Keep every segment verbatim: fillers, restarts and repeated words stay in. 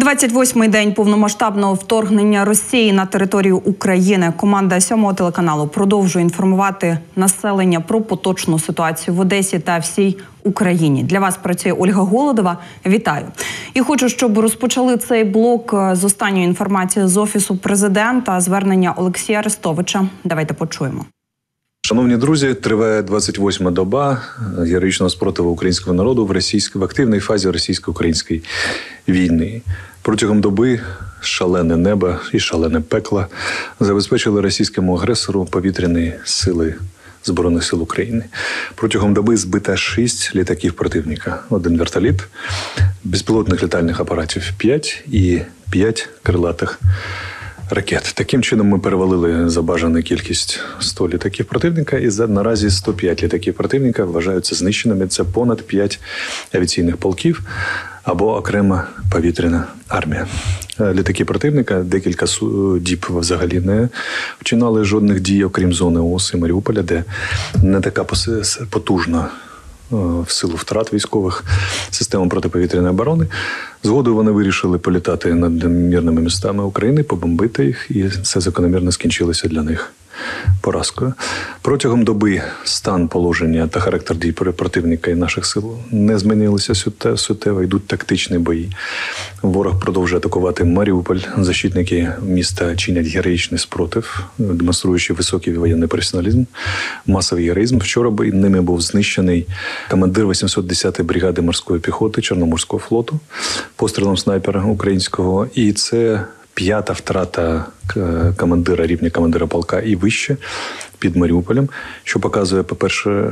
двадцять восьмий день повномасштабного вторгнення Росії на територію України. Команда сьомого телеканалу продовжує інформувати населення про поточну ситуацію в Одесі та всій Україні. Для вас працює Ольга Голодова. Вітаю. І хочу, щоб розпочали цей блок з останньої інформації з Офісу Президента, звернення Олексія Арестовича. Давайте почуємо. Шановні друзі, триває двадцять восьма доба героїчного спротиву українського народу в російській в активній фазі російсько-української війни. Протягом доби шалене небо і шалене пекло забезпечили російському агресору повітряні сили Збройних сил України. Протягом доби збито шість літаків противника, один вертоліт, безпілотних літальних апаратів п'ять і п'ять крилатих ракет. Таким чином ми перевалили за бажану кількість сто літаків противника, і за, наразі сто п'ять літаків противника вважаються знищеними. Це понад п'ять авіаційних полків або окрема повітряна армія. Літаки противника декілька діб взагалі не вчинали жодних дій, окрім зони ООС і Маріуполя, де не така потужна в силу втрат військових систем протиповітряної оборони. Згодом вони вирішили політати над мирними містами України, побомбити їх, і це закономірно скінчилося для них поразкою. Протягом доби стан положення та характер дій противника і наших сил не змінилися суттєво, йдуть тактичні бої. Ворог продовжує атакувати Маріуполь. Защитники міста чинять героїчний спротив, демонструючи високий воєнний професіоналізм, масовий героїзм. Вчора ними був знищений командир вісімсот десятої бригади морської піхоти Чорноморського флоту пострілом снайпера українського. І це п'ята втрата командира, рівня командира полка і вище під Маріуполем, що показує, по-перше,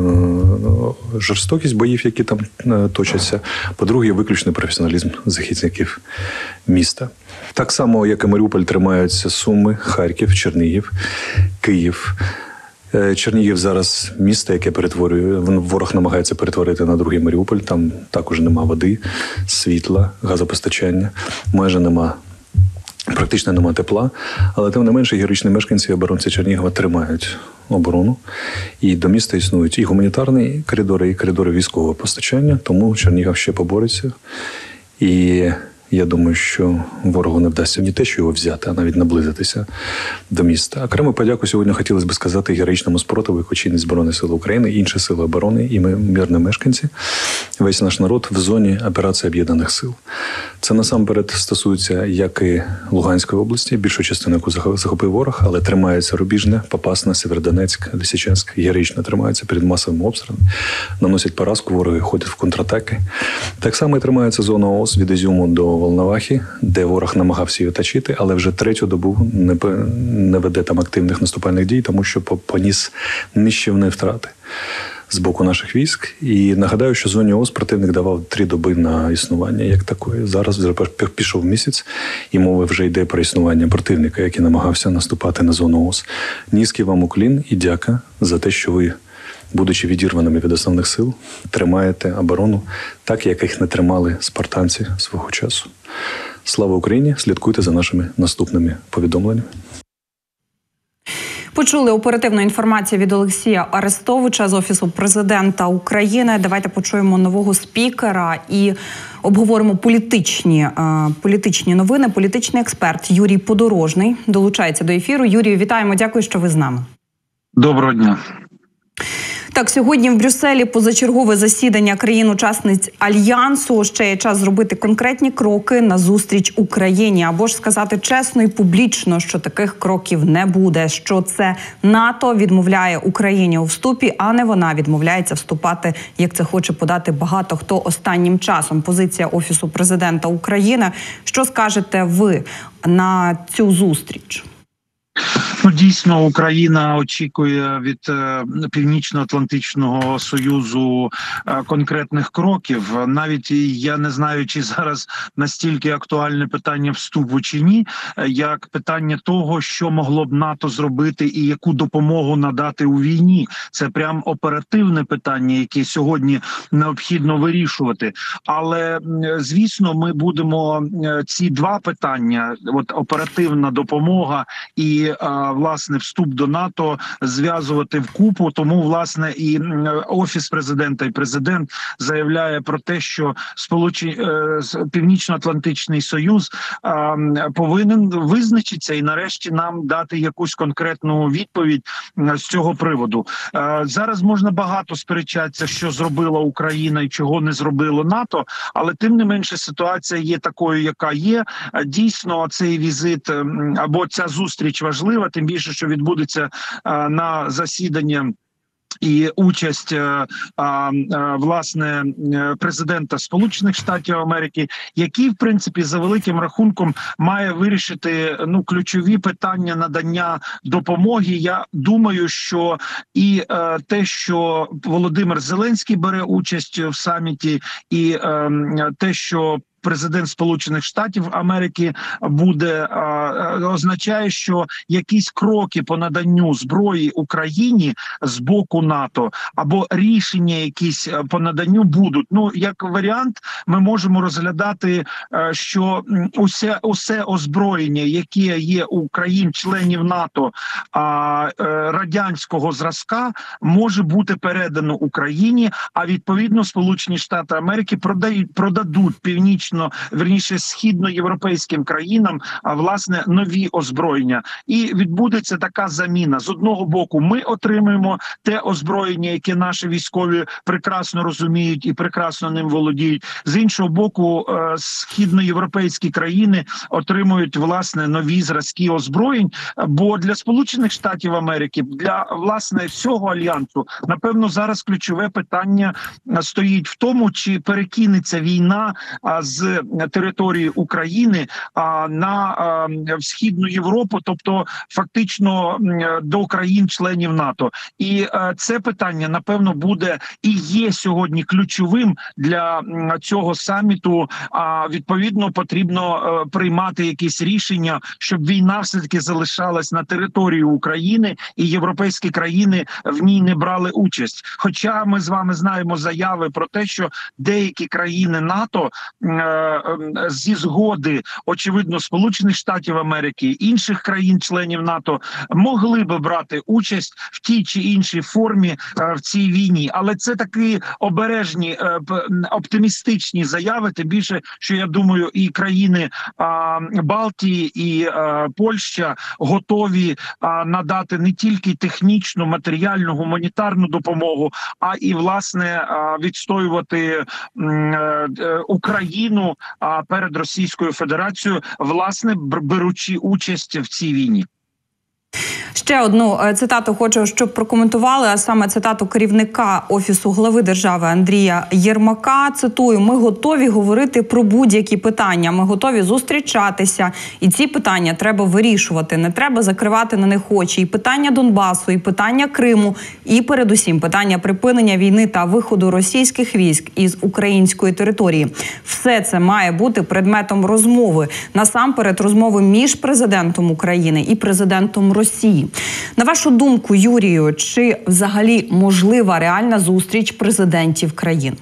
жорстокість боїв, які там точаться, по-друге, виключний професіоналізм захисників міста. Так само, як і Маріуполь, тримаються Суми, Харків, Чернігів, Київ. Чернігів зараз місто, яке перетворює, ворог намагається перетворити на другий Маріуполь, там також нема води, світла, газопостачання, майже нема Практично нема тепла, але тим не менше героїчні мешканці і оборонці Чернігова тримають оборону. І до міста існують і гуманітарні коридори, і коридори військового постачання, тому Чернігів ще побореться. І я думаю, що ворогу не вдасться не те, що його взяти, а навіть наблизитися до міста. Окрему подяку сьогодні хотілося б сказати героїчному спротиву, який чинить Збройні сили України, інші сили оборони і ми, мирні мешканці, весь наш народ в зоні операції Об'єднаних сил. Це насамперед стосується як і Луганської області, більшу частину, яку захопив ворог, але тримається Рубіжне, Попасна, Сєвєродонецьк, Лисичанськ, героїчно тримаються перед масовим обстрілом, наносять поразку, вороги ходять в контратаки. Так само і тримається зона ООС від Ізюму до Волновахи, де ворог намагався її оточити, але вже третю добу не, не веде там активних наступальних дій, тому що поніс нищівні втрати з боку наших військ. І нагадаю, що зоні ООС противник давав три доби на існування як такої. Зараз вже пішов місяць, і мова вже йде про існування противника, який намагався наступати на зону ООС. Низький вам уклін і дяка за те, що ви, будучи відірваними від основних сил, тримаєте оборону так, як їх не тримали спартанці свого часу. Слава Україні! Слідкуйте за нашими наступними повідомленнями. Почули оперативну інформацію від Олексія Арестовича з Офісу Президента України. Давайте почуємо нового спікера і обговоримо політичні, е, політичні новини. Політичний експерт Юрій Подорожний долучається до ефіру. Юрію, вітаємо, дякую, що ви з нами. Доброго дня. Так, сьогодні в Брюсселі позачергове засідання країн-учасниць Альянсу. Ще є час зробити конкретні кроки назустріч Україні. Або ж сказати чесно і публічно, що таких кроків не буде. Що це НАТО відмовляє Україні у вступі, а не вона відмовляється вступати, як це хоче подати багато хто останнім часом. Позиція Офісу Президента України. Що скажете ви на цю зустріч? Ну, дійсно, Україна очікує від е, Північно-Атлантичного Союзу е, конкретних кроків. Навіть я не знаю, чи зараз настільки актуальне питання вступу чи ні, як питання того, що могло б НАТО зробити і яку допомогу надати у війні. Це прям оперативне питання, яке сьогодні необхідно вирішувати. Але, звісно, ми будемо ці два питання, от оперативна допомога і і власне вступ до НАТО зв'язувати вкупу. Тому власне і офіс президента, і президент заявляє про те, що сполучені Північно-Атлантичний Союз повинен визначитися і нарешті нам дати якусь конкретну відповідь з цього приводу. Зараз можна багато сперечатися, що зробила Україна і чого не зробило НАТО, але тим не менше ситуація є такою, яка є. Дійсно, цей візит або ця зустріч важлива, тим більше, що відбудеться на засіданні і участь а, а, власне президента Сполучених Штатів Америки, який в принципі за великим рахунком має вирішити ну ключові питання надання допомоги. Я думаю, що і е, те, що Володимир Зеленський бере участь в саміті, і е, те, що президент Сполучених Штатів Америки буде, означає, що якісь кроки по наданню зброї Україні з боку НАТО або рішення якісь по наданню будуть. Ну, як варіант, ми можемо розглядати, що усе, усе озброєння, яке є у країн-членів НАТО радянського зразка, може бути передано Україні, а відповідно Сполучені Штати Америки продають, продадуть північно верніше східноєвропейським країнам, а власне нові озброєння. І відбудеться така заміна. З одного боку ми отримуємо те озброєння, яке наші військові прекрасно розуміють і прекрасно ним володіють. З іншого боку, східноєвропейські країни отримують власне нові зразки озброєнь, бо для Сполучених Штатів Америки, для власне всього альянсу, напевно, зараз ключове питання стоїть в тому, чи перекинеться війна з території України а, на а, в Східну Європу, тобто фактично до країн-членів НАТО. І а, це питання, напевно, буде і є сьогодні ключовим для а, цього саміту. А відповідно потрібно а, приймати якісь рішення, щоб війна все-таки залишалась на території України і європейські країни в ній не брали участь. Хоча ми з вами знаємо заяви про те, що деякі країни НАТО зі згоди, очевидно, Сполучених Штатів Америки, інших країн-членів НАТО могли би брати участь в тій чи іншій формі в цій війні. Але це такі обережні, оптимістичні заяви, тим більше, що я думаю, і країни Балтії, і Польща готові надати не тільки технічну, матеріальну, гуманітарну допомогу, а і, власне, відстоювати Україну перед Російською Федерацією, власне, беручи участь в цій війні. Ще одну цитату хочу, щоб прокоментували, а саме цитату керівника Офісу глави держави Андрія Єрмака. Цитую: «Ми готові говорити про будь-які питання, ми готові зустрічатися, і ці питання треба вирішувати, не треба закривати на них очі. І питання Донбасу, і питання Криму, і передусім питання припинення війни та виходу російських військ із української території. Все це має бути предметом розмови, насамперед розмови між президентом України і президентом Росії». На вашу думку, Юрію, чи взагалі можлива реальна зустріч президентів країн?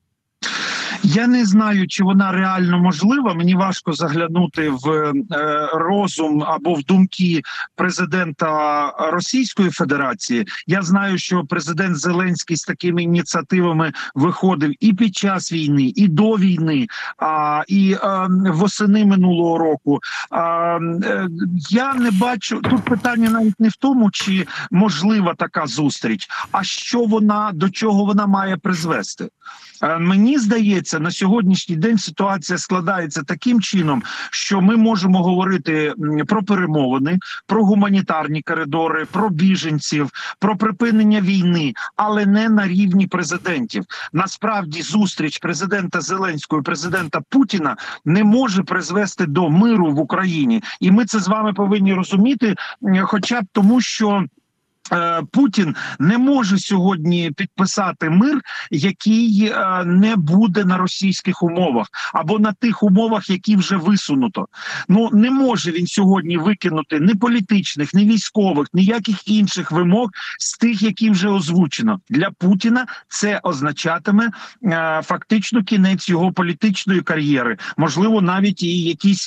Я не знаю, чи вона реально можлива. Мені важко заглянути в е, розум або в думки президента Російської Федерації. Я знаю, що президент Зеленський з такими ініціативами виходив і під час війни, і до війни, а, і е, восени минулого року. А, е, я не бачу, тут питання навіть не в тому, чи можлива така зустріч, а що вона, до чого вона має призвести. Мені здається, на сьогоднішній день ситуація складається таким чином, що ми можемо говорити про перемовини, про гуманітарні коридори, про біженців, про припинення війни, але не на рівні президентів. Насправді зустріч президента Зеленського і президента Путіна не може призвести до миру в Україні. І ми це з вами повинні розуміти, хоча б тому, що Путін не може сьогодні підписати мир, який не буде на російських умовах або на тих умовах, які вже висунуто. Ну не може він сьогодні викинути ні політичних, ні військових, ніяких інших вимог з тих, які вже озвучено. Для Путіна це означатиме е, фактично кінець його політичної кар'єри, можливо, навіть і якісь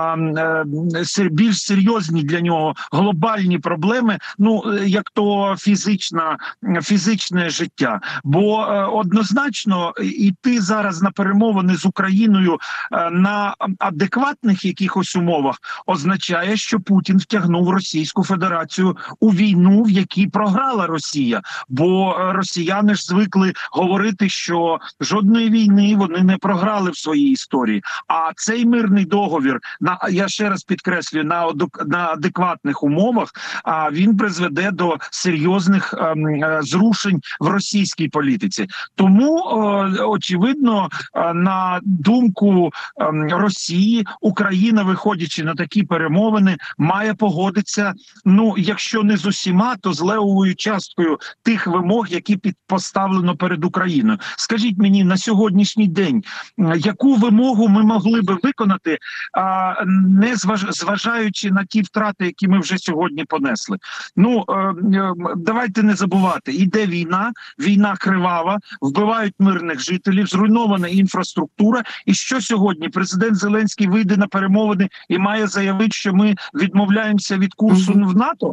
е, е, більш серйозні для нього глобальні проблеми. Ну як то фізична, фізичне життя. Бо е, однозначно іти зараз на перемовини з Україною е, на адекватних якихось умовах означає, що Путін втягнув Російську Федерацію у війну, в якій програла Росія. Бо е, росіяни ж звикли говорити, що жодної війни вони не програли в своїй історії. А цей мирний договір, на я ще раз підкреслюю, на, на адекватних умовах, а він призведе до серйозних е, е, зрушень в російській політиці. Тому, е, очевидно, е, на думку е, Росії, Україна, виходячи на такі перемовини, має погодитися, ну, якщо не з усіма, то з левовою часткою тих вимог, які під поставлено перед Україною. Скажіть мені, на сьогоднішній день, яку вимогу ми могли би виконати, а, не зваж, зважаючи на ті втрати, які ми вже сьогодні понесли? Ну, е, давайте не забувати, іде війна, війна кривава, вбивають мирних жителів, зруйнована інфраструктура. І що сьогодні? Президент Зеленський вийде на перемовини і має заявити, що ми відмовляємося від курсу в НАТО?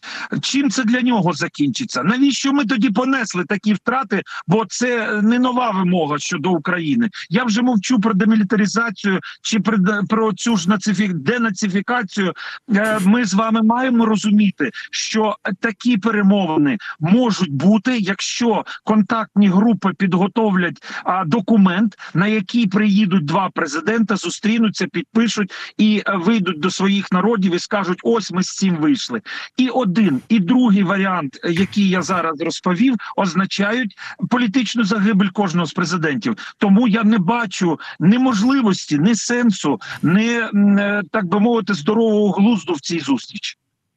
Чим це для нього закінчиться? Навіщо ми тоді понесли такі втрати? Бо це не нова вимога щодо України. Я вже мовчу про демілітаризацію чи про цю ж денацифікацію. Ми з вами маємо розуміти, що такі перемовини можуть бути, якщо контактні групи підготовлять документ, на який приїдуть два президента, зустрінуться, підпишуть і вийдуть до своїх народів і скажуть: ось ми з цим вийшли. І от один і другий варіант, який я зараз розповів, означають політичну загибель кожного з президентів. Тому я не бачу ні можливості, ні сенсу, ні, так би мовити, здорового глузду в цій зустрічі.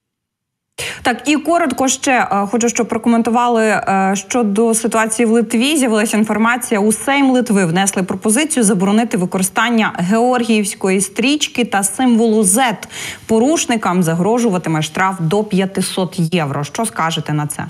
Так, і коротко ще е, хочу, щоб прокоментували е, щодо ситуації в Литві. З'явилася інформація, у Сейм Литви внесли пропозицію заборонити використання георгіївської стрічки та символу зет. Порушникам загрожуватиме штраф до п'ятсот євро. Що скажете на це?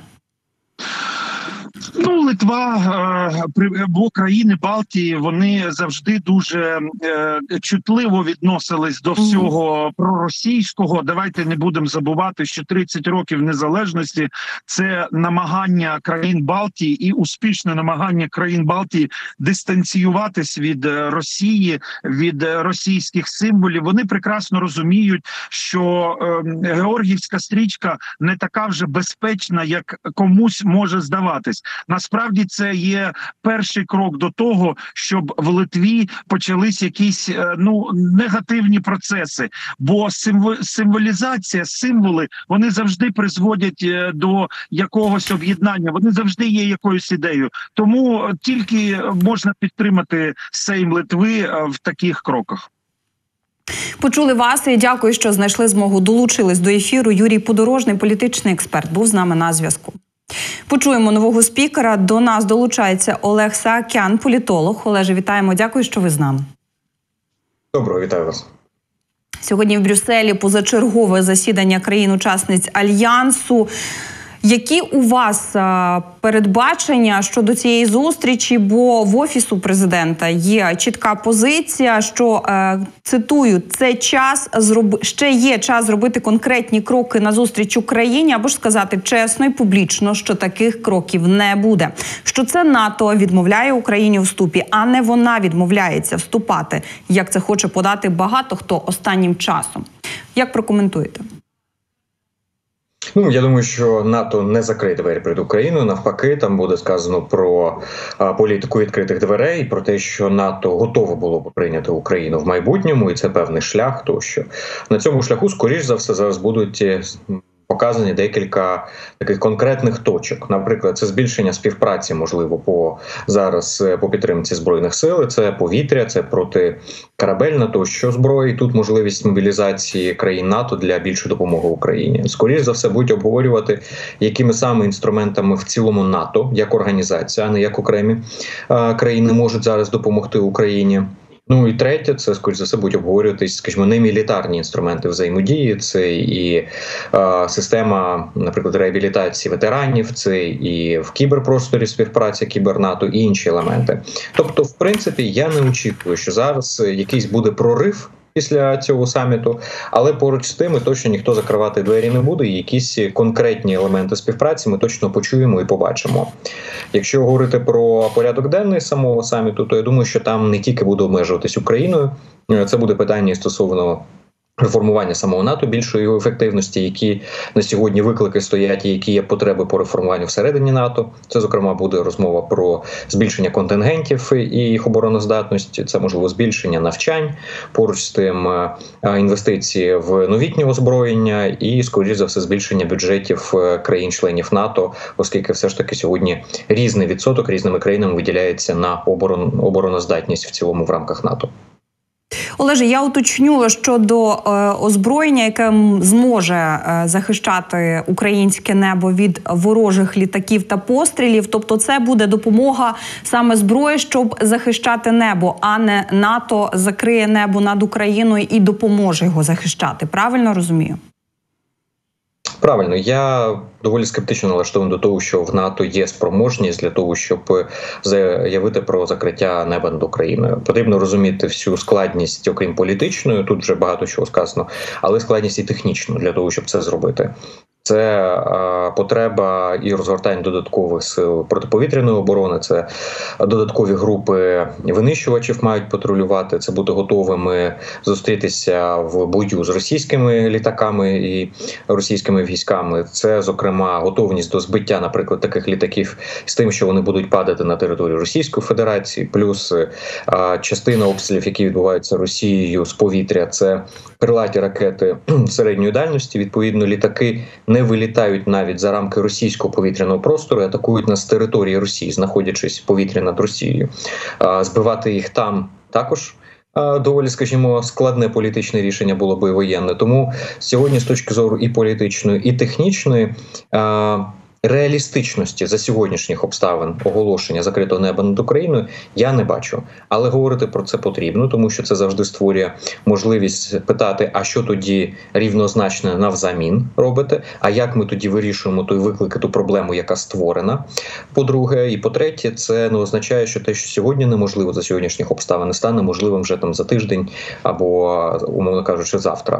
Ну, Литва, бо країни Балтії, вони завжди дуже е, чутливо відносились до всього проросійського. Давайте не будемо забувати, що тридцять років незалежності – це намагання країн Балтії і успішне намагання країн Балтії дистанціюватись від Росії, від російських символів. Вони прекрасно розуміють, що е, георгіївська стрічка не така вже безпечна, як комусь може здаватись. Насправді це є перший крок до того, щоб в Литві почались якісь ну негативні процеси. Бо символізація, символи, вони завжди призводять до якогось об'єднання, вони завжди є якоюсь ідеєю. Тому тільки можна підтримати Сейм Литви в таких кроках. Почули вас і дякую, що знайшли змогу долучились до ефіру. Юрій Подорожний, політичний експерт, був з нами на зв'язку. Почуємо нового спікера. До нас долучається Олег Саакян, політолог. Олеже, вітаємо. Дякую, що ви з нами. Доброго, вітаю вас. Сьогодні в Брюсселі позачергове засідання країн-учасниць Альянсу. Які у вас а, передбачення щодо цієї зустрічі? Бо в Офісу президента є чітка позиція, що, е, цитую, це час зроб... ще є час зробити конкретні кроки на зустріч Україні, або ж сказати чесно і публічно, що таких кроків не буде. Що це НАТО відмовляє Україні у вступі, а не вона відмовляється вступати, як це хоче подати багато хто останнім часом. Як прокоментуєте? Ну, я думаю, що НАТО не закриє двері перед Україною. Навпаки, там буде сказано про а, політику відкритих дверей, про те, що НАТО готове було б прийняти Україну в майбутньому, і це певний шлях тощо. На цьому шляху, скоріш за все, зараз будуть показані декілька таких конкретних точок. Наприклад, це збільшення співпраці, можливо, по зараз по підтримці Збройних сил, це повітря, це протикорабельна тощо зброї. Тут можливість мобілізації країн НАТО для більшої допомоги Україні. Скоріше за все, будуть обговорювати, якими саме інструментами в цілому НАТО, як організація, а не як окремі е, країни можуть зараз допомогти Україні. Ну і третє, це, скоріш за все, будуть обговорюватись, скажімо, не мілітарні інструменти взаємодії, це і е, система, наприклад, реабілітації ветеранів, це і в кіберпросторі співпраця кібернато, і інші елементи. Тобто, в принципі, я не очікую, що зараз якийсь буде прорив після цього саміту, але поруч з тим і точно ніхто закривати двері не буде, і якісь конкретні елементи співпраці ми точно почуємо і побачимо. Якщо говорити про порядок денний самого саміту, то я думаю, що там не тільки буде обмежуватись Україною, це буде питання стосовно реформування самого НАТО, більшої його ефективності, які на сьогодні виклики стоять і які є потреби по реформуванню всередині НАТО. Це, зокрема, буде розмова про збільшення контингентів і їх обороноздатності, це, можливо, збільшення навчань, поруч з тим інвестиції в новітнє озброєння і, скоріш за все, збільшення бюджетів країн-членів НАТО, оскільки все ж таки сьогодні різний відсоток різними країнами виділяється на оборон, обороноздатність в цілому в рамках НАТО. Олеже, я уточню щодо е, озброєння, яке зможе е, захищати українське небо від ворожих літаків та пострілів. Тобто це буде допомога саме зброї, щоб захищати небо, а не НАТО закриє небо над Україною і допоможе його захищати. Правильно розумію? Правильно, я доволі скептично налаштований до того, що в НАТО є спроможність для того, щоб заявити про закриття неба над Україною. Потрібно розуміти всю складність, окрім політичної, тут вже багато чого сказано, але складність і технічну для того, щоб це зробити. Це е, потреба і розгортання додаткових сил протиповітряної оборони, це додаткові групи винищувачів мають патрулювати, це бути готовими зустрітися в бою з російськими літаками і російськими військами. Це, зокрема, готовність до збиття, наприклад, таких літаків з тим, що вони будуть падати на територію Російської Федерації, плюс е, частина обстрілів, які відбуваються Росією з повітря, це крилаті ракети середньої дальності, відповідно, літаки не вилітають навіть за рамки російського повітряного простору, атакують нас з території Росії, знаходячись в повітрі над Росією. Збивати їх там також доволі, скажімо, складне політичне рішення було би воєнне. Тому сьогодні з точки зору і політичної, і технічної реалістичності за сьогоднішніх обставин оголошення закритого неба над Україною я не бачу. Але говорити про це потрібно, тому що це завжди створює можливість питати, а що тоді рівнозначне навзамін робите, а як ми тоді вирішуємо той виклик, ту проблему, яка створена. По-друге, і по-третє, це не означає, що те, що сьогодні неможливо за сьогоднішніх обставин, стане можливим вже там за тиждень або, умовно кажучи, завтра.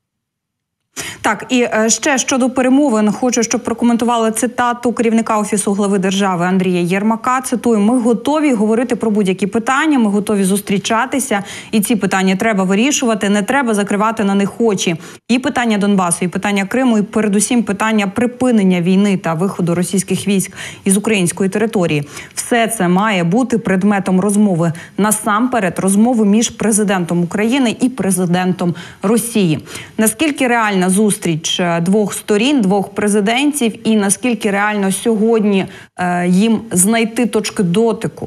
Так, і ще щодо перемовин, хочу, щоб прокоментували цитату керівника Офісу глави держави Андрія Єрмака. Цитую: «Ми готові говорити про будь-які питання, ми готові зустрічатися, і ці питання треба вирішувати, не треба закривати на них очі. І питання Донбасу, і питання Криму, і передусім питання припинення війни та виходу російських військ із української території. Все це має бути предметом розмови. Насамперед, розмови між президентом України і президентом Росії». Наскільки реальна зустріч Зустріч двох сторін, двох президентів, і наскільки реально сьогодні е, їм знайти точки дотику?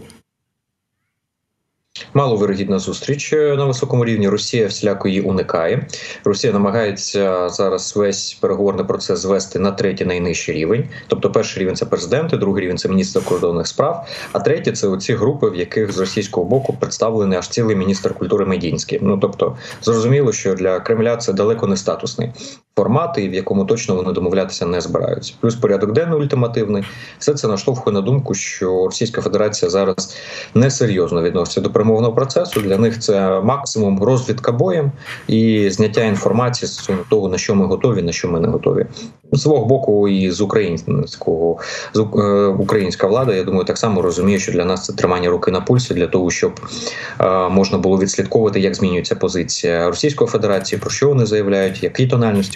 Маловирогідна зустріч на високому рівні. Росія всіляко її уникає. Росія намагається зараз весь переговорний процес звести на третій найнижчий рівень. Тобто перший рівень – це президенти, другий рівень – це міністр закордонних справ, а третій – це оці групи, в яких з російського боку представлений аж цілий міністр культури Медінський. Ну, тобто, зрозуміло, що для Кремля це далеко не статусний формат, і в якому точно вони домовлятися не збираються. Плюс порядок денний ультимативний. Все це наштовхує на думку, що Російська Федерація зараз несерйозно відноситься до перемовного процесу. Для них це максимум розвідка боєм і зняття інформації стосовно того, на що ми готові, на що ми не готові. З свого боку і з українського, з е, українська влада, я думаю, так само розуміє, що для нас це тримання руки на пульсі, для того, щоб е, можна було відслідковувати, як змінюється позиція Російської Федерації, про що вони заявляють, які тональності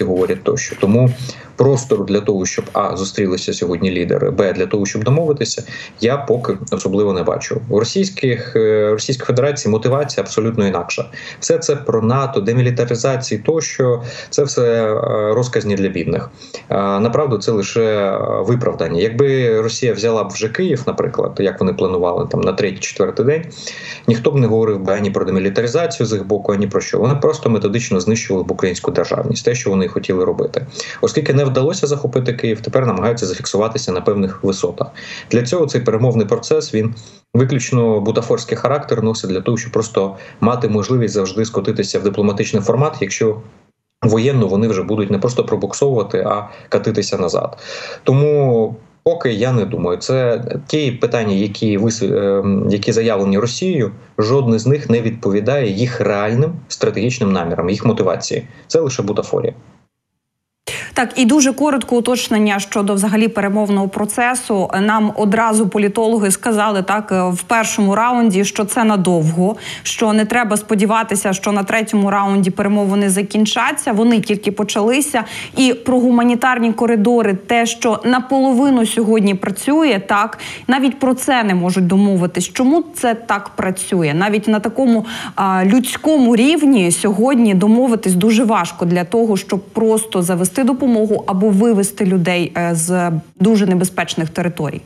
говорять тощо. Тому простору для того, щоб а зустрілися сьогодні лідери, б для того, щоб домовитися, я поки особливо не бачу. У російських Російській Федерації мотивація абсолютно інакша. Все це про НАТО, демілітаризації, тощо це все розказні для бідних. Направду, це лише виправдання. Якби Росія взяла б вже Київ, наприклад, як вони планували там на третій-четвертий день, ніхто б не говорив би ані про демілітаризацію з їх боку, ані про що. Вони просто методично знищували б українську державність, те, що вони хотіли робити. Оскільки не вдалося захопити Київ, тепер намагаються зафіксуватися на певних висотах. Для цього цей перемовний процес, він виключно бутафорський характер носить для того, щоб просто мати можливість завжди скотитися в дипломатичний формат, якщо воєнно вони вже будуть не просто пробуксовувати, а катитися назад. Тому поки я не думаю, це ті питання, які вис... які заявлені Росією, жодне з них не відповідає їх реальним стратегічним намірам, їх мотивації. Це лише бутафорія. Так, і дуже коротко уточнення щодо взагалі перемовного процесу. Нам одразу політологи сказали так в першому раунді, що це надовго, що не треба сподіватися, що на третьому раунді перемовини закінчаться. Вони тільки почалися. І про гуманітарні коридори, те, що наполовину сьогодні працює, так, навіть про це не можуть домовитись. Чому це так працює? Навіть на такому а, людському рівні сьогодні домовитись дуже важко для того, щоб просто завести допомогу або вивести людей з дуже небезпечних територій?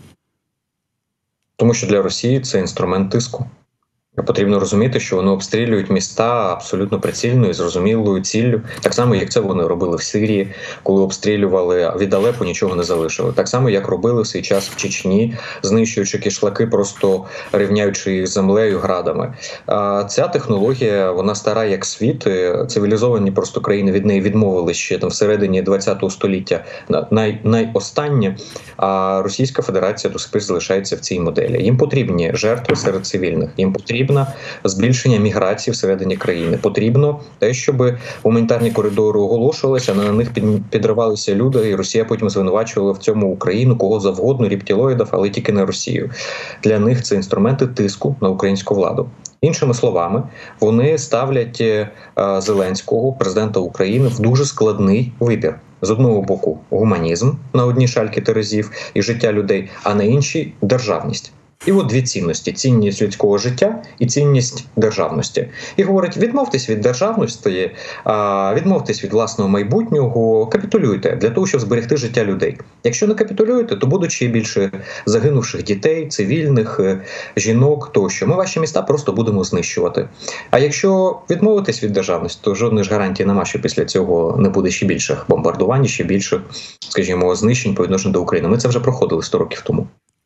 Тому що для Росії це інструмент тиску. Потрібно розуміти, що вони обстрілюють міста абсолютно прицільною, зрозумілою ціллю. Так само, як це вони робили в Сирії, коли обстрілювали від Алеппо, нічого не залишили. Так само, як робили в свій час в Чечні, знищуючи кишлаки, просто рівняючи їх землею, градами. А ця технологія, вона стара як світ. Цивілізовані просто країни від неї відмовились ще там всередині ХХ століття. Най, найостаннє. А Російська Федерація до сих пір залишається в цій моделі. Їм потрібні жертви серед цивільних. Їм потрібно збільшення міграції всередині країни. Потрібно те, щоб гуманітарні коридори оголошувалися, на них підривалися люди, і Росія потім звинувачувала в цьому Україну, кого завгодно, рептилоїдів, але тільки не Росію. Для них це інструменти тиску на українську владу. Іншими словами, вони ставлять Зеленського, президента України, в дуже складний вибір. З одного боку гуманізм на одній шальки терезів і життя людей, а на іншій – державність. І от дві цінності – цінність людського життя і цінність державності. І говорить, відмовтесь від державності, відмовтесь від власного майбутнього, капітулюйте для того, щоб зберегти життя людей. Якщо не капітулюєте, то будуть ще більше загинувших дітей, цивільних, жінок тощо. Ми ваші міста просто будемо знищувати. А якщо відмовитесь від державності, то жодної ж гарантії нема, що після цього не буде ще більших бомбардувань, ще більших, скажімо, знищень по відношенню до України. Ми це вже проходили сто років тому.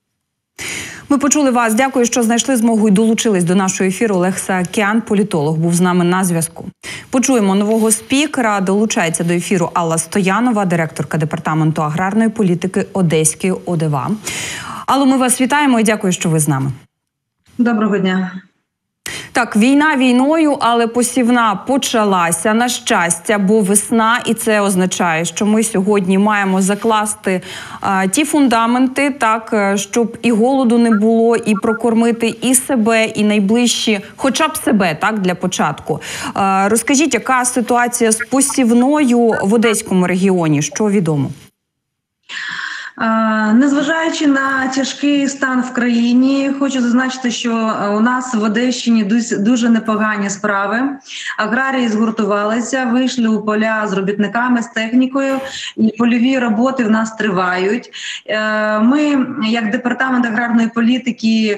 Ми почули вас. Дякую, що знайшли змогу і долучились до нашого ефіру. Олег Саакян, політолог, був з нами на зв'язку. Почуємо нового спікера. Долучається до ефіру Алла Стоянова, директорка департаменту аграрної політики Одеської ОДВА. Алло, ми вас вітаємо і дякую, що ви з нами. Доброго дня. Так, війна війною, але посівна почалася, на щастя, бо весна, і це означає, що ми сьогодні маємо закласти а, ті фундаменти, так, щоб і голоду не було, і прокормити і себе, і найближчі, хоча б себе, так, для початку. А, розкажіть, яка ситуація з посівною в Одеському регіоні, що відомо? Незважаючи на тяжкий стан в країні, хочу зазначити, що у нас в Одещині дуже непогані справи. Аграрії згуртувалися, вийшли у поля з робітниками, з технікою, і польові роботи в нас тривають. Ми, як департамент аграрної політики,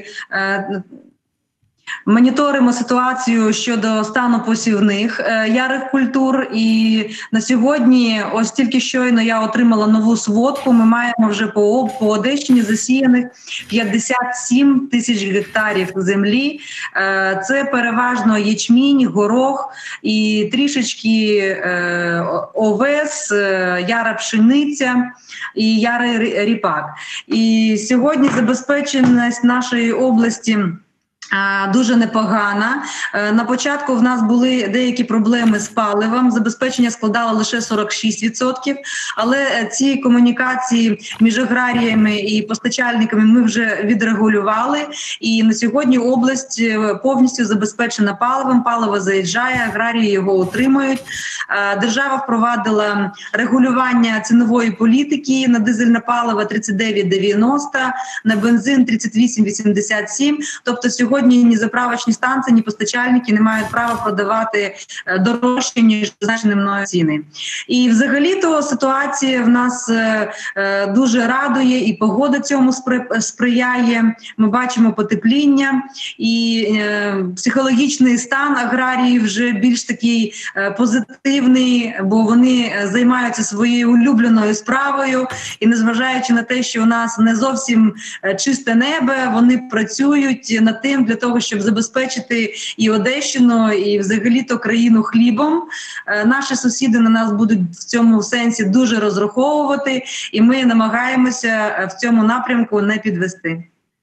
моніторимо ситуацію щодо стану посівних ярих культур, і на сьогодні, ось тільки щойно я отримала нову сводку, ми маємо вже по, по Одещині засіяних п'ятдесят сім тисяч гектарів землі. Це переважно ячмінь, горох і трішечки овес, яра пшениця і ярий ріпак. І сьогодні забезпеченість нашої області Дуже непогана. На початку в нас були деякі проблеми з паливом, забезпечення складало лише сорок шість відсотків, але ці комунікації між аграріями і постачальниками ми вже відрегулювали, і на сьогодні область повністю забезпечена паливом, паливо заїжджає, аграрії його отримують. Держава впровадила регулювання цінової політики на дизельне паливо тридцять дев'ять дев'яносто, на бензин тридцять вісім вісімдесят сім, тобто сьогодні Сьогодні ні заправочні станції, ні постачальники не мають права продавати дорожче, ніж зазначені мною ціни. І взагалі-то ситуація в нас е, дуже радує, і погода цьому сприяє. Ми бачимо потепління, і е, психологічний стан аграріїв вже більш такий е, позитивний, бо вони займаються своєю улюбленою справою, і незважаючи на те, що у нас не зовсім чисте небо, вони працюють над тим, для того, щоб забезпечити і Одещину, і взагалі-то країну хлібом. Е, наші сусіди на нас будуть в цьому сенсі дуже розраховувати, і ми намагаємося в цьому напрямку не підвести.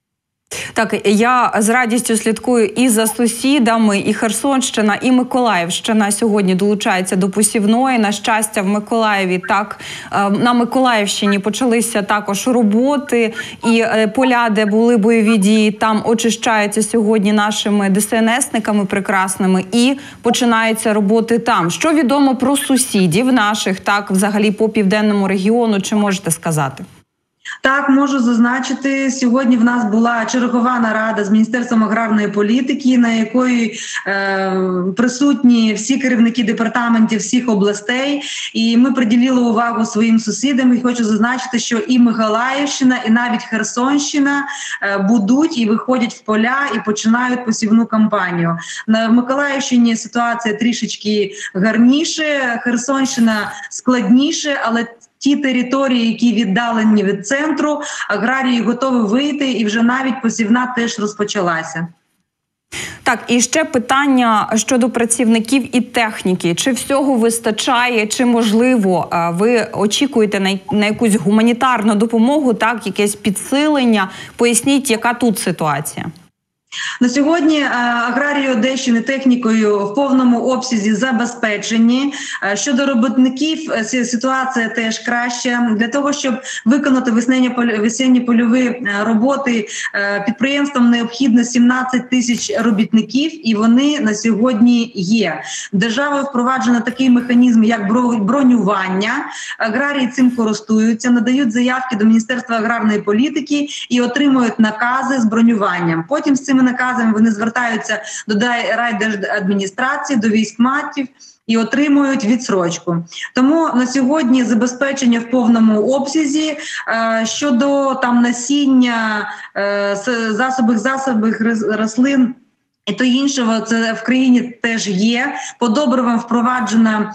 Так, я з радістю слідкую і за сусідами, і Херсонщина, і Миколаївщина сьогодні долучається до посівної. На щастя, в Миколаєві, так, на Миколаївщині почалися також роботи, і поля, де були бойові дії, там очищаються сьогодні нашими де ес ен есниками прекрасними, і починаються роботи там. Що відомо про сусідів наших, так, взагалі по південному регіону, чи можете сказати? Так, можу зазначити, сьогодні в нас була чергова нарада з Міністерством аграрної політики, на якої е, присутні всі керівники департаментів всіх областей, і ми приділили увагу своїм сусідам. І хочу зазначити, що і Миколаївщина, і навіть Херсонщина е, будуть і виходять в поля і починають посівну кампанію. На Миколаївщині ситуація трішечки гарніше, Херсонщина складніше, але ті території, які віддалені від центру, аграрії готові вийти, і вже навіть посівна теж розпочалася. Так, і ще питання щодо працівників і техніки. Чи всього вистачає, чи, можливо, ви очікуєте на, на якусь гуманітарну допомогу, так, якесь підсилення? Поясніть, яка тут ситуація? На сьогодні аграрії Одещини технікою в повному обсязі забезпечені. Щодо робітників, ситуація теж краща. Для того, щоб виконати весняні польові роботи, підприємствам необхідно сімнадцять тисяч робітників, і вони на сьогодні є. Державою впроваджено такий механізм, як бронювання. Аграрії цим користуються, надають заявки до Міністерства аграрної політики і отримують накази з бронюванням. Потім з цими наказами вони звертаються до райдержадміністрації, до військкоматів і отримують відсрочку. Тому на сьогодні забезпечення в повному обсязі. Щодо там насіння, засобів, засобів рослин і то іншого, це в країні теж є. По добривам впроваджено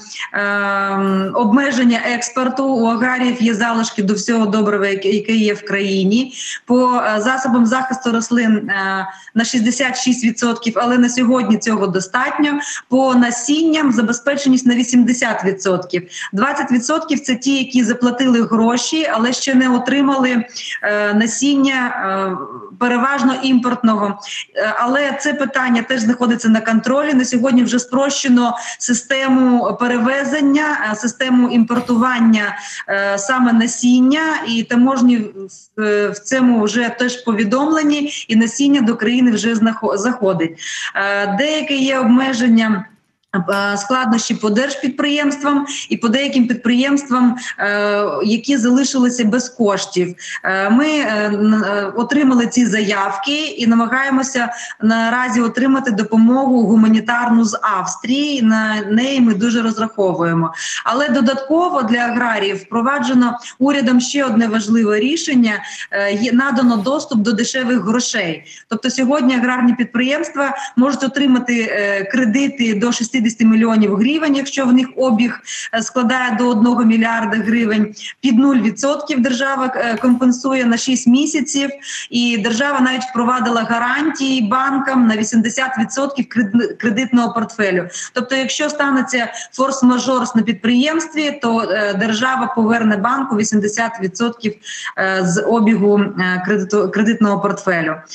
е, обмеження експорту. У аграріїв є залишки до всього добрива, яке, яке є в країні. По е, засобам захисту рослин е, на шістдесят шість відсотків, але на сьогодні цього достатньо. По насінням забезпеченість на вісімдесят відсотків. двадцять відсотків це ті, які заплатили гроші, але ще не отримали е, насіння е, переважно імпортного. Е, але це питання Питання теж знаходиться на контролі. На сьогодні вже спрощено систему перевезення, систему імпортування е, саме насіння, і таможні в, в цьому вже теж повідомлені, і насіння до країни вже заходить. Е, деякі є обмеження, складнощі по держпідприємствам і по деяким підприємствам, які залишилися без коштів. Ми отримали ці заявки і намагаємося наразі отримати допомогу гуманітарну з Австрії. На неї ми дуже розраховуємо. Але додатково для аграріїв впроваджено урядом ще одне важливе рішення – надано доступ до дешевих грошей. Тобто сьогодні аграрні підприємства можуть отримати кредити до шістдесят мільйонів гривень, якщо в них обіг складає до одного мільярда гривень. Під нуль відсотків держава компенсує на шість місяців, і держава навіть впровадила гарантії банкам на вісімдесят відсотків кредитного портфелю. Тобто, якщо станеться форс-мажор на підприємстві, то держава поверне банку вісімдесят відсотків з обігу кредитного портфелю.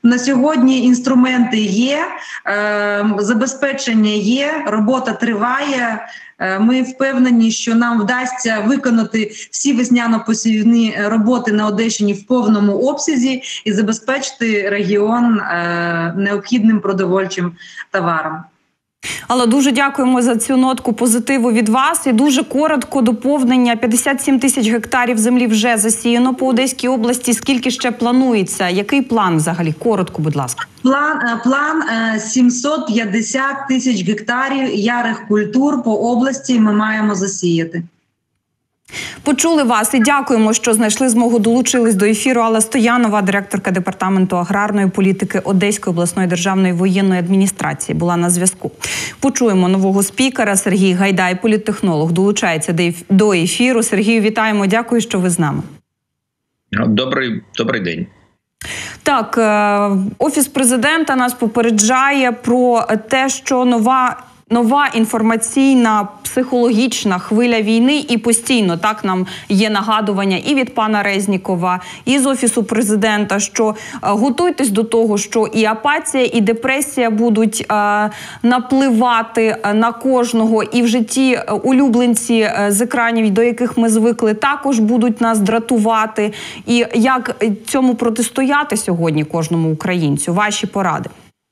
На сьогодні інструменти є, забезпечення є, робота триває. Ми впевнені, що нам вдасться виконати всі весняно-посівні роботи на Одещині в повному обсязі і забезпечити регіон необхідним продовольчим товаром. Але дуже дякуємо за цю нотку позитиву від вас. І дуже коротко доповнення. п'ятдесят сім тисяч гектарів землі вже засіяно по Одеській області. Скільки ще планується? Який план взагалі? Коротко, будь ласка. План, план сімсот п'ятдесят тисяч гектарів ярих культур по області ми маємо засіяти. Почули вас і дякуємо, що знайшли змогу, долучились до ефіру. Алла Стоянова, директорка департаменту аграрної політики Одеської обласної державної воєнної адміністрації, була на зв'язку. Почуємо нового спікера. Сергій Гайдай, політтехнолог, долучається до ефіру. Сергію, вітаємо. Дякую, що ви з нами. Добрий, добрий день. Так, Офіс президента нас попереджає про те, що нова Нова інформаційна, психологічна хвиля війни, і постійно так нам є нагадування і від пана Резнікова, і з Офісу президента, що готуйтесь до того, що і апатія, і депресія будуть е, напливати на кожного, і в житті улюбленці з екранів, до яких ми звикли, також будуть нас дратувати. І як цьому протистояти сьогодні кожному українцю? Ваші поради?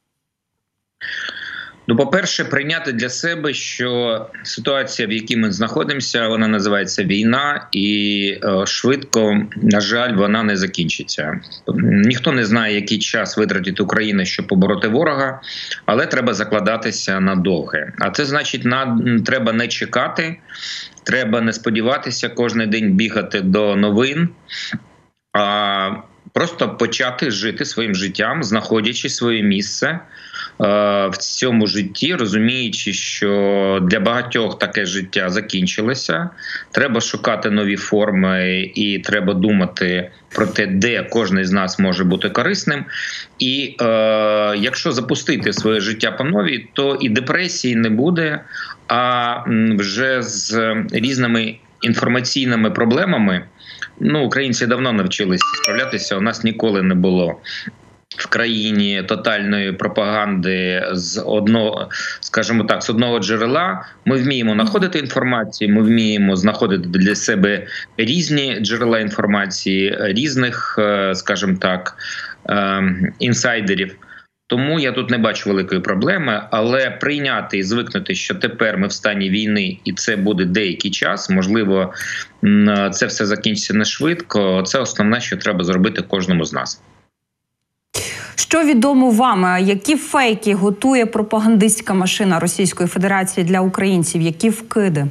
Ну, по-перше, прийняти для себе, що ситуація, в якій ми знаходимося, вона називається війна, і е, швидко, на жаль, вона не закінчиться. Ніхто не знає, який час витратить Україна, щоб побороти ворога, але треба закладатися на довге. А це значить, на, треба не чекати, треба не сподіватися кожен день бігати до новин, а просто почати жити своїм життям, знаходячи своє місце в цьому житті, розуміючи, що для багатьох таке життя закінчилося, треба шукати нові форми і треба думати про те, де кожен з нас може бути корисним. І е, якщо запустити своє життя по новій, то і депресії не буде, а вже з різними інформаційними проблемами, ну, українці давно навчилися справлятися, у нас ніколи не було в країні тотальної пропаганди з одного, скажімо так, з одного джерела. Ми вміємо знаходити інформацію, ми вміємо знаходити для себе різні джерела інформації, різних, скажімо так, інсайдерів. Тому я тут не бачу великої проблеми, але прийняти і звикнути, що тепер ми в стані війни і це буде деякий час, можливо, це все закінчиться не швидко, це основне, що треба зробити кожному з нас. Що відомо вам? Які фейки готує пропагандистська машина Російської Федерації для українців? Які вкиди?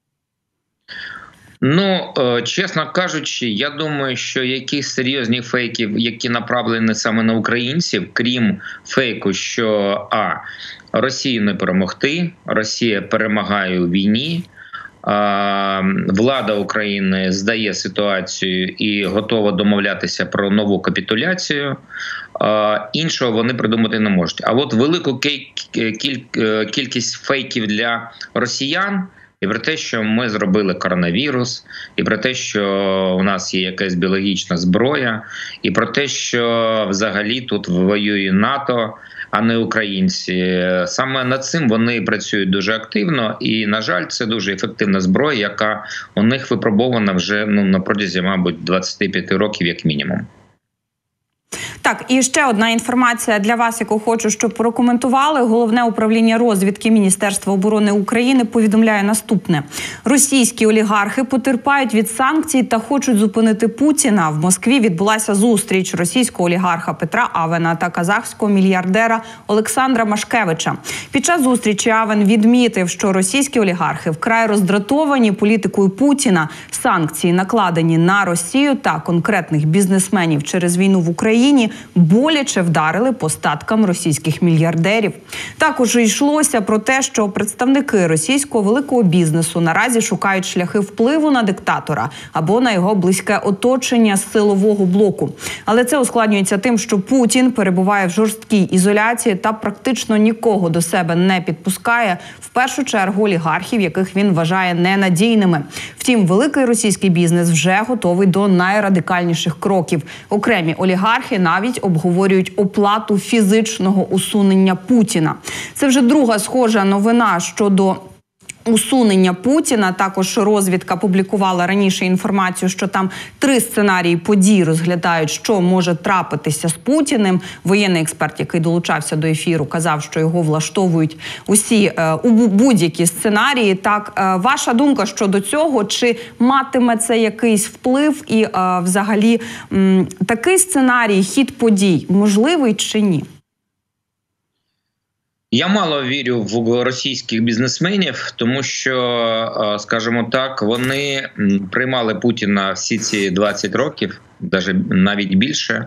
Ну, чесно кажучи, я думаю, що якісь серйозні фейки, які направлені саме на українців, крім фейку, що а, Росію не перемогти, Росія перемагає у війні, влада України здає ситуацію і готова домовлятися про нову капітуляцію. Іншого вони придумати не можуть. А от велику кількість фейків для росіян і про те, що ми зробили коронавірус, і про те, що у нас є якась біологічна зброя, і про те, що взагалі тут воює НАТО, а не українці. Саме над цим вони працюють дуже активно, і, на жаль, це дуже ефективна зброя, яка у них випробована вже ну, на протязі, мабуть, двадцяти п'яти років як мінімум. Так, і ще одна інформація для вас, яку хочу, щоб прокоментували. Головне управління розвідки Міністерства оборони України повідомляє наступне. Російські олігархи потерпають від санкцій та хочуть зупинити Путіна. В Москві відбулася зустріч російського олігарха Петра Авена та казахського мільярдера Олександра Машкевича. Під час зустрічі Авен відмітив, що російські олігархи вкрай роздратовані політикою Путіна. Санкції, накладені на Росію та конкретних бізнесменів через війну в Україні, боляче вдарили по статкам російських мільярдерів. Також йшлося про те, що представники російського великого бізнесу наразі шукають шляхи впливу на диктатора або на його близьке оточення з силового блоку. Але це ускладнюється тим, що Путін перебуває в жорсткій ізоляції та практично нікого до себе не підпускає, в першу чергу олігархів, яких він вважає ненадійними. Втім, великий російський бізнес вже готовий до найрадикальніших кроків. Окремі олігархи навіть навіть обговорюють оплату фізичного усунення Путіна. Це вже друга схожа новина щодо усунення Путіна. Також розвідка публікувала раніше інформацію, що там три сценарії подій розглядають, що може трапитися з Путіним. Воєнний експерт, який долучався до ефіру, казав, що його влаштовують усі у будь-які сценарії. Так, ваша думка щодо цього? Чи матиме це якийсь вплив? І взагалі такий сценарій, хід подій, можливий чи ні? Я мало вірю в російських бізнесменів, тому що, скажімо так, вони приймали Путіна всі ці двадцять років, навіть більше.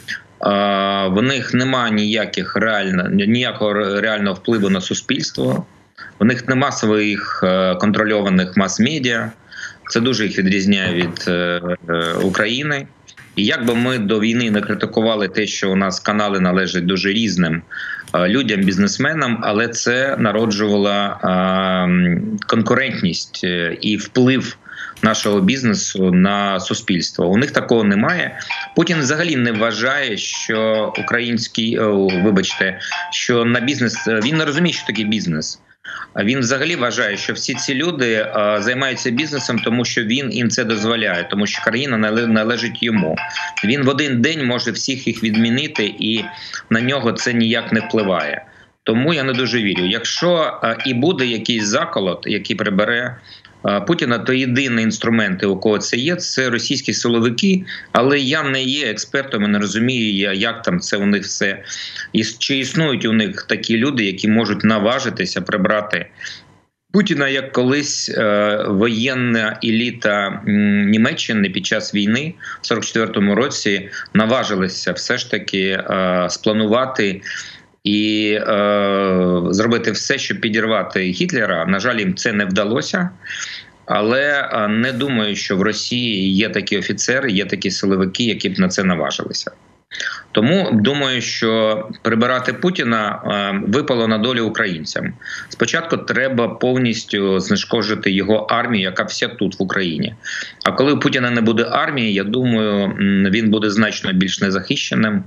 В них немає ніяких реально, ніякого реального впливу на суспільство, в них немає своїх контрольованих мас-медіа. Це дуже їх відрізняє від України. І як би ми до війни не критикували те, що у нас канали належать дуже різним людям, бізнесменам, але це народжувало конкурентність і вплив нашого бізнесу на суспільство. У них такого немає. Путін взагалі не вважає, що український, вибачте, що на бізнес, він не розуміє, що таке бізнес. Він взагалі вважає, що всі ці люди а, займаються бізнесом, тому що він їм це дозволяє, тому що країна належить йому. Він в один день може всіх їх відмінити, і на нього це ніяк не впливає. Тому я не дуже вірю. Якщо а, і буде якийсь заколот, який прибере а, Путіна, то єдині інструменти, у кого це є, це російські силовики, але я не є експертом і не розумію, як там це у них все. І чи існують у них такі люди, які можуть наважитися прибрати Путіна, як колись е, воєнна еліта Німеччини під час війни в сорок четвертому році наважилися все ж таки е, спланувати і е, зробити все, щоб підірвати Гітлера. На жаль, їм це не вдалося. Але не думаю, що в Росії є такі офіцери, є такі силовики, які б на це наважилися. Тому думаю, що прибирати Путіна випало на долю українцям. Спочатку треба повністю знешкоджити його армію, яка вся тут, в Україні. А коли у Путіна не буде армії, я думаю, він буде значно більш незахищеним.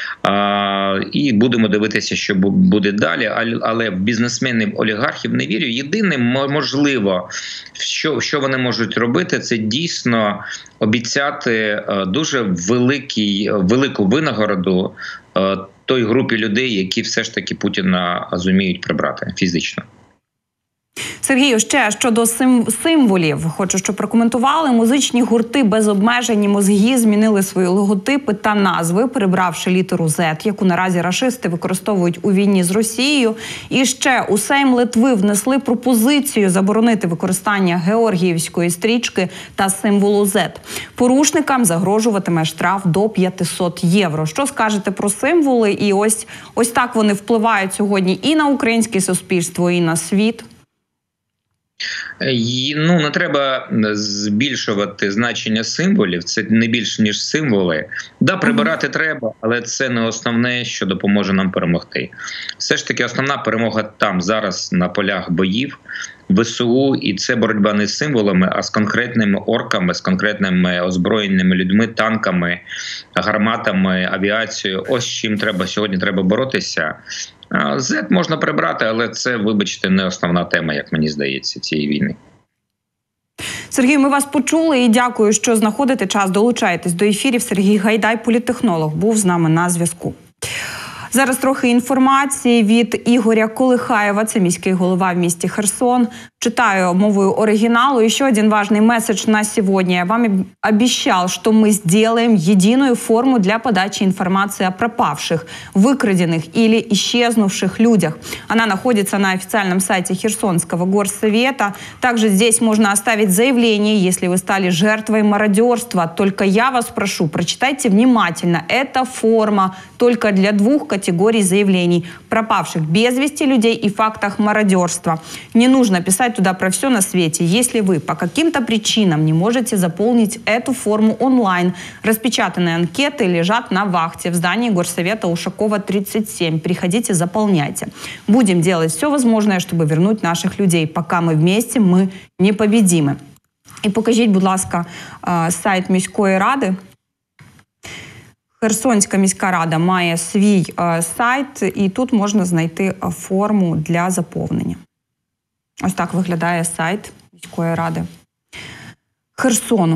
І будемо дивитися, що буде далі. Але в бізнесменів, олігархів не вірю. Єдине, можливо, що, що вони можуть робити, це дійсно обіцяти дуже великий, велику винагороду той групі людей, які все ж таки Путіна зуміють прибрати фізично. Сергію, ще щодо символів. Хочу, щоб прокоментували. Музичні гурти без обмежень мозги змінили свої логотипи та назви, перебравши літеру «З», яку наразі рашисти використовують у війні з Росією. І ще у Сейм Литви внесли пропозицію заборонити використання георгіївської стрічки та символу «З». Порушникам загрожуватиме штраф до п'ятсот євро. Що скажете про символи? І ось, ось так вони впливають сьогодні і на українське суспільство, і на світ. Ну, не треба збільшувати значення символів, це не більше, ніж символи. Да, прибирати mm-hmm. треба, але це не основне, що допоможе нам перемогти. Все ж таки, основна перемога там, зараз, на полях боїв, В С У, і це боротьба не з символами, а з конкретними орками, з конкретними озброєними людьми, танками, гарматами, авіацією. Ось з чим треба сьогодні треба боротися. З можна прибрати, але це, вибачте, не основна тема, як мені здається, цієї війни. Сергій, ми вас почули і дякую, що знаходите час, долучаєтесь до ефірів. Сергій Гайдай, політтехнолог, був з нами на зв'язку. Зараз трохи інформації від Ігоря Колихаєва, це міський голова в місті Херсон. Читаю мовою оригиналу. Еще один важный месседж на сегодня. Я вам обещал, что мы сделаем единую форму для подачи информации о пропавших, выкраденных или исчезнувших людях. Она находится на официальном сайте Херсонского горсовета. Также здесь можно оставить заявление, если вы стали жертвой мародерства. Только я вас прошу, прочитайте внимательно. Это форма только для двух категорий заявлений: пропавших без вести людей и фактах мародерства. Не нужно писать туда про все на свете. Если вы по каким-то причинам не можете заполнить эту форму онлайн, распечатанные анкеты лежат на вахте в здании горсовета Ушакова, тридцать семь. Приходите, заполняйте. Будем делать все возможное, чтобы вернуть наших людей. Пока мы вместе, мы непобедимы. І покажіть, будь ласка, сайт міської ради. Херсонська міська рада має свій е, сайт, і тут можна знайти форму для заповнення. Ось так виглядає сайт міської ради Херсону.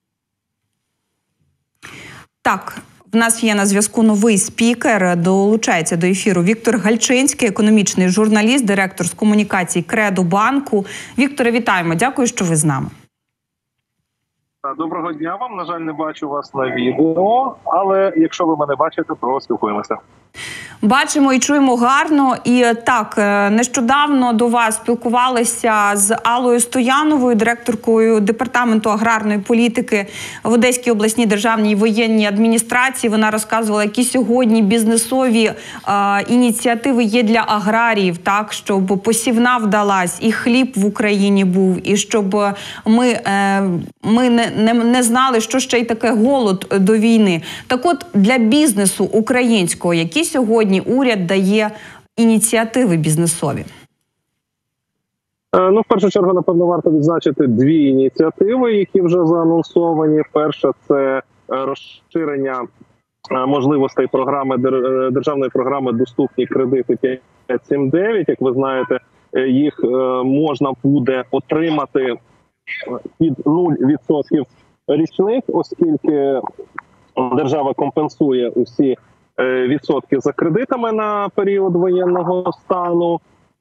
Так, в нас є на зв'язку новий спікер, долучається до ефіру Віктор Гальчинський, економічний журналіст, директор з комунікацій Кредо банку. Вікторе, вітаємо, дякую, що ви з нами. Доброго дня вам, на жаль, не бачу вас на відео, але якщо ви мене бачите, то спілкуємося. Бачимо і чуємо гарно. І так, нещодавно до вас спілкувалися з Аллою Стояновою, директоркою Департаменту аграрної політики в Одеській обласній державній воєнній адміністрації. Вона розказувала, які сьогодні бізнесові е, ініціативи є для аграріїв, так, щоб посівна вдалась, і хліб в Україні був, і щоб ми, е, ми не, не, не знали, що ще й таке голод до війни. Так от, для бізнесу українського, які сьогодні уряд дає ініціативи бізнесові? Ну, в першу чергу, напевно, варто відзначити дві ініціативи, які вже заанонсовані. Перша – це розширення можливостей програми, державної програми «Доступні кредити п'ять сім дев'ять». Як ви знаєте, їх можна буде отримати під нуль відсотків річних, оскільки держава компенсує усі відсотки за кредитами на період воєнного стану.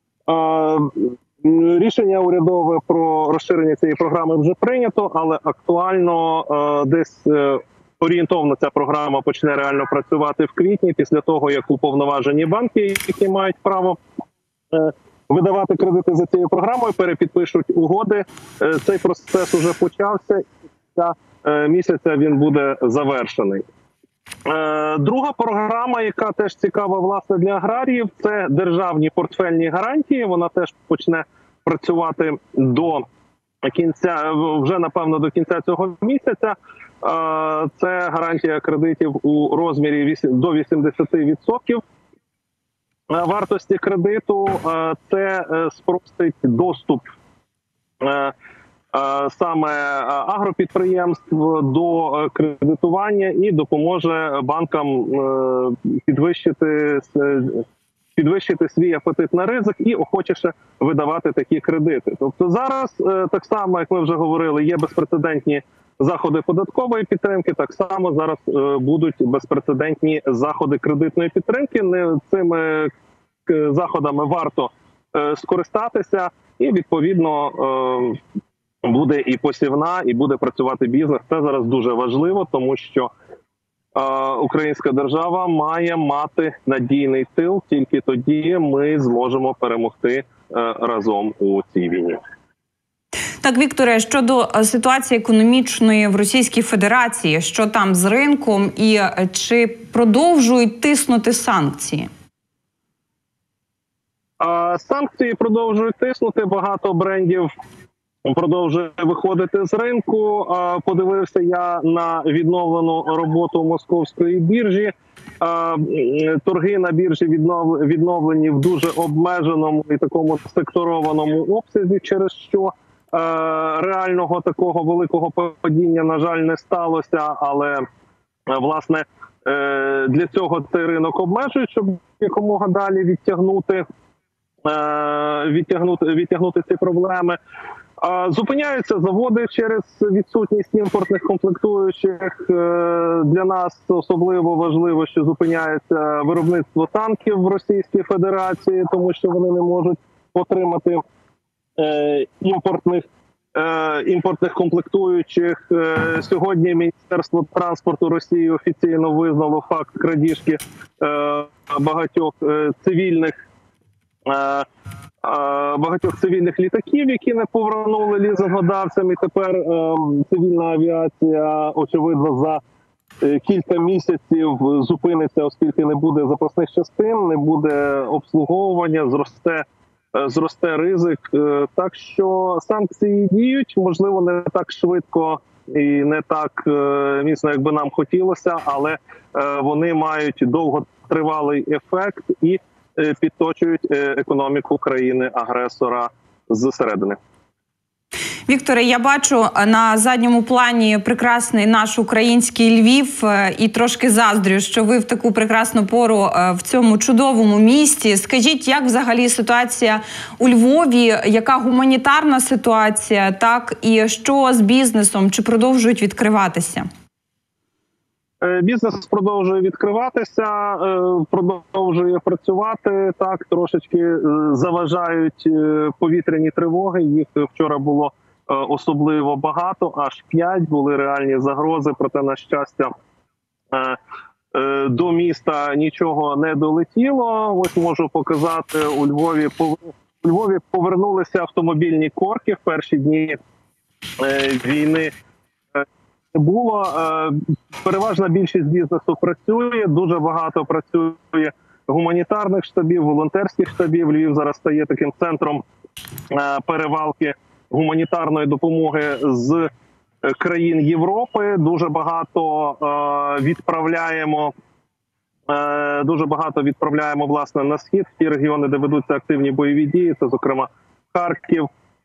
Рішення урядове про розширення цієї програми вже прийнято, але актуально десь орієнтовно ця програма почне реально працювати в квітні, після того, як уповноважені банки, які мають право видавати кредити за цією програмою, перепідпишуть угоди. Цей процес уже почався, і ця місяця він буде завершений. Друга програма, яка теж цікава, власне, для аграріїв, це державні портфельні гарантії. Вона теж почне працювати до кінця, вже, напевно, до кінця цього місяця. Це гарантія кредитів у розмірі до вісімдесят відсотків вартості кредиту. Це спростить доступ саме агропідприємств до кредитування і допоможе банкам підвищити, підвищити свій апетит на ризик і охочіше видавати такі кредити. Тобто зараз, так само, як ми вже говорили, є безпрецедентні заходи податкової підтримки, так само зараз будуть безпрецедентні заходи кредитної підтримки. Не цими заходами варто скористатися і, відповідно, буде і посівна, і буде працювати бізнес. Це зараз дуже важливо, тому що е, українська держава має мати надійний тил. Тільки тоді ми зможемо перемогти е, разом у цій війні. Так, Вікторе, щодо ситуації економічної в Російській Федерації, що там з ринком і чи продовжують тиснути санкції? Е, санкції продовжують тиснути. Багато брендів продовжує виходити з ринку. Подивився я на відновлену роботу московської біржі. Торги на біржі відновлені в дуже обмеженому і такому секторованому обсязі, через що реального такого великого падіння, на жаль, не сталося. Але, власне, для цього цей ринок обмежують, щоб якомога далі відтягнути, відтягнути, відтягнути ці проблеми. Зупиняються заводи через відсутність імпортних комплектуючих. Для нас особливо важливо, що зупиняється виробництво танків в Російській Федерації, тому що вони не можуть отримати імпортних, імпортних комплектуючих. Сьогодні Міністерство транспорту Росії офіційно визнало факт крадіжки багатьох цивільних багатьох цивільних літаків, які не повернули лізингодавцям, і тепер е, цивільна авіація, очевидно, за е, кілька місяців зупиниться, оскільки не буде запасних частин, не буде обслуговування, зросте, е, зросте ризик. Е, так що санкції діють, можливо, не так швидко і не так е, міцно, як би нам хотілося, але е, вони мають довготривалий ефект і підточують економіку країни-агресора зсередини. Вікторе, я бачу на задньому плані прекрасний наш український Львів і трошки заздрю, що ви в таку прекрасну пору в цьому чудовому місті. Скажіть, як взагалі ситуація у Львові, яка гуманітарна ситуація, так, і що з бізнесом, чи продовжують відкриватися? Бізнес продовжує відкриватися, продовжує працювати, так, трошечки заважають повітряні тривоги, їх вчора було особливо багато, аж п'ять були реальні загрози, проте, на щастя, до міста нічого не долетіло. Ось можу показати, у Львові, у Львові повернулися автомобільні корки в перші дні війни. Було. Переважна більшість бізнесу працює, дуже багато працює гуманітарних штабів, волонтерських штабів. Львів зараз стає таким центром перевалки гуманітарної допомоги з країн Європи. Дуже багато відправляємо, дуже багато відправляємо, власне, на схід, в ті регіони, де ведуться активні бойові дії, це, зокрема, Харків,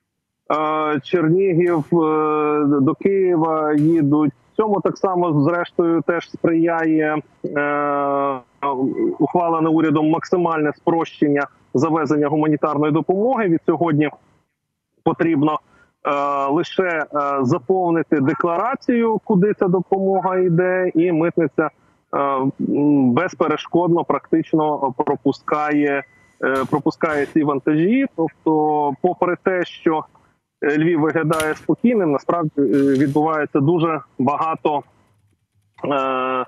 Чернігів, до Києва їдуть. Цьому так само, зрештою, теж сприяє е, ухвалене урядом максимальне спрощення завезення гуманітарної допомоги. Від сьогодні потрібно е, лише е, заповнити декларацію, куди ця допомога йде, і митниця е, безперешкодно практично пропускає, е, пропускає ці вантажі. Тобто, попри те, що Львів виглядає спокійним, насправді відбувається дуже багато, е,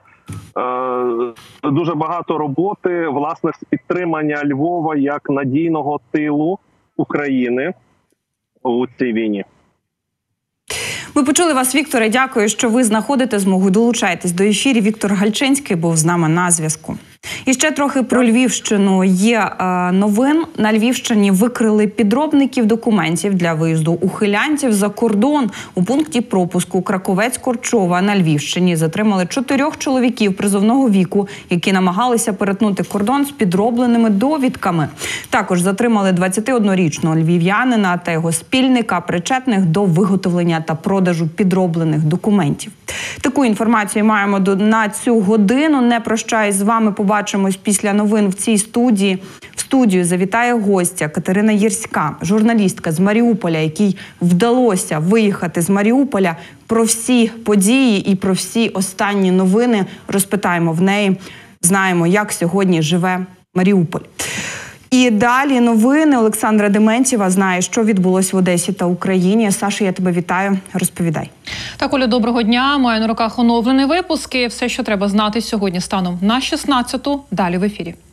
е, дуже багато роботи, власне, з підтримання Львова як надійного тилу України у цій війні. Ми почули вас, Вікторе. Дякую, що ви знаходите змогу. Долучайтесь до ефіру. Віктор Гальчинський був з нами на зв'язку. І ще трохи про Львівщину. Є е, новин. На Львівщині викрили підробників документів для виїзду ухилянців за кордон. У пункті пропуску Краковець-Корчова на Львівщині затримали чотирьох чоловіків призовного віку, які намагалися перетнути кордон з підробленими довідками. Також затримали двадцятиоднорічного львів'янина та його спільника, причетних до виготовлення та продажу підроблених документів. Таку інформацію маємо на цю годину. Не прощаюсь з вами. Побачимось після новин в цій студії. В студію завітає гостя Катерина Єрська, журналістка з Маріуполя, якій вдалося виїхати з Маріуполя. Про всі події і про всі останні новини розпитаємо в неї. Знаємо, як сьогодні живе Маріуполь. І далі новини. Олександра Дементьєва знає, що відбулось в Одесі та Україні. Саша, я тебе вітаю. Розповідай. Так, Олю, доброго дня. Маю на руках оновлений випуск і все, що треба знати сьогодні станом на шістнадцяту. Далі в ефірі.